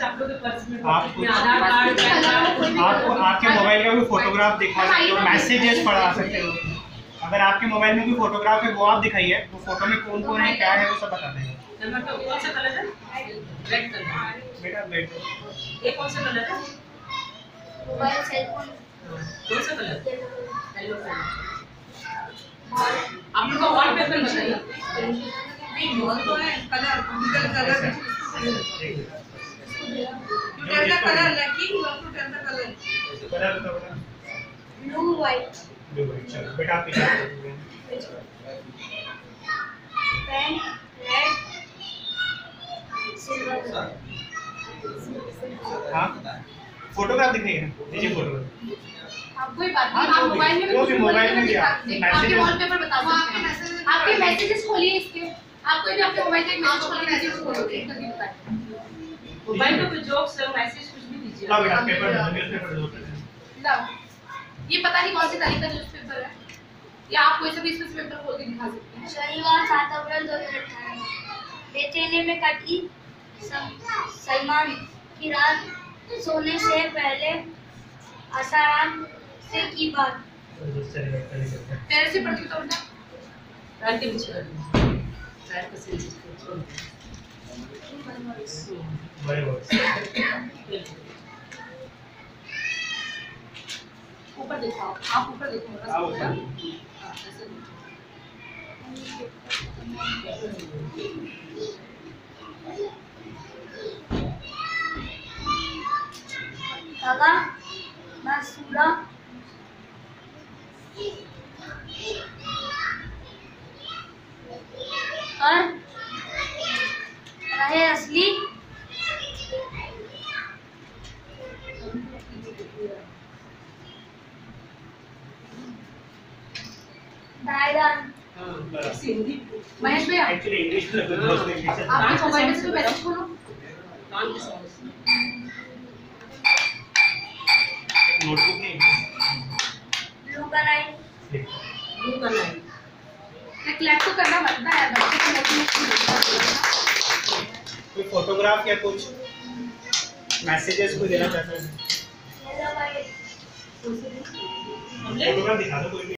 से आप लोग के पर्स में आपको आधार कार्ड, पैन कार्ड, आपको आपके मोबाइल का भी फोटोग्राफ दिखा सकते हो, मैसेजेस पढ़ा सकते हो। अगर आपके मोबाइल में कोई फोटोग्राफ है वो आप दिखाइए, वो फोटो में कौन कौन है, क्या है, वो सब बता देंगे। कौन सा कलर है? Red colour. बेटा बैठ। ये कौन सा कलर है? मोबाइल सेल फोन कौन सा कलर? Yellow colour. आप लोग का वॉलपेपर बताइए। नहीं वॉल तो है, colour colour to the colour lucky you to tell the colour. Colour बताओ बेटा। Blue white blue white. चलो बेटा आप पीछे पेन रेड सिल्वर। हाँ फोटोग्राफ दिखाइए ना, दीजिए फोटो। आप कोई बात नहीं, आप मोबाइल में वो भी मोबाइल में दिया आपके वॉलपेपर बता सकते हैं। आपके मैसेजेस खोलिए इसके, आप कोई भी अपने मोबाइल का एक मैसेज खोल के मैसेज खोलिए, जल्दी बताइए। मोबाइल में कुछ जोक्स और मैसेज कुछ भी दीजिए। ला बेटा पेपर न्यूज़पेपर दो। लाओ, ये पता नहीं कौन सी तारीख का न्यूज़पेपर है, या आप कोई सा भी इसमें से पेपर खोल के दिखा सकते हैं। शनिवार 7 अप्रैल 2018। बेचैनी में कटी सलमान की रात, सोने से पहले आसाराम से की बात। पैर से पढ़ती तो बेटा, पैर के नीचे पैर को से छोड़ बड़े ऊपर देखो, आप ऊपर देखो बस ऊपर। हाँ, ऐसे धागा मसूरा और रहे असली दायरान। हिंदी महेश भैया, एक्चुअली इंग्लिश में दोस्त इंग्लिश से आपके मोबाइल में से कोई मैसेज खोलो। कान के साथ नोटबुक नहीं ब्लू का लाइन ब्लू करना है। क्लैप तो करना बनता है, बच्चे को मोटिवेट कोई फोटोग्राफ या कुछ मैसेजेस को देना चाहते हैं, येलो वाइट हमने फोटोग्राफ दिखा दो कोई भी।